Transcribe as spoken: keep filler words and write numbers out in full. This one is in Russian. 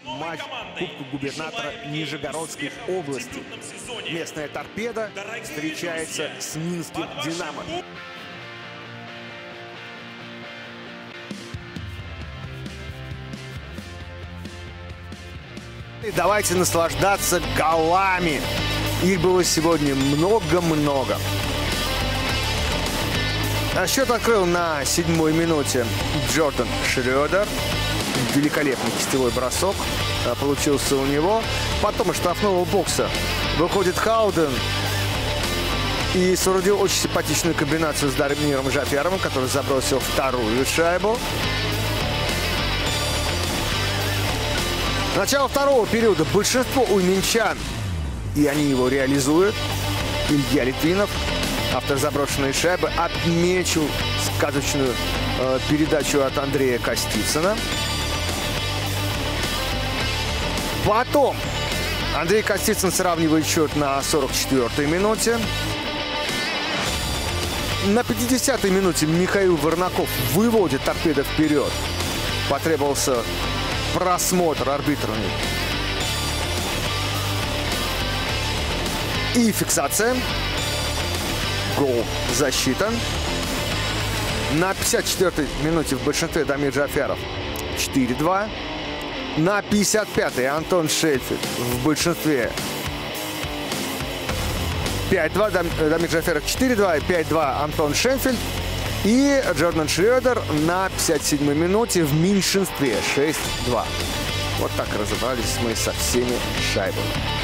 матч Кубка губернатора Нижегородской области. Местная торпеда встречается с минским «Динамо». И давайте наслаждаться голами. Их было сегодня много-много. А счет открыл на седьмой минуте Джордан Шредер. Великолепный кистевой бросок получился у него. Потом из штрафного бокса выходит Хауден и соорудил очень симпатичную комбинацию с Дамиром Джаферовым, который забросил вторую шайбу. Начало второго периода. Большинство у минчан, и они его реализуют. Илья Литвинов, автор заброшенной шайбы, отмечил сказочную э, передачу от Андрея Костицына. Потом Андрей Костицын сравнивает счет на сорок четвёртой минуте. На пятидесятой минуте Михаил Варнаков выводит торпедо вперед. Потребовался просмотр арбитрами. И фиксация. Гол засчитан. На пятьдесят четвёртой минуте в большинстве Дамир Джаферов четыре-два. На пятьдесят пятой Антон Шельфельд в большинстве пять-два. Дамир Джаферов четыре-два. пять-два Антон Шельфельд. И Джордан Шредер на пятьдесят седьмой минуте в меньшинстве шесть-два. Вот так разобрались мы со всеми шайбами.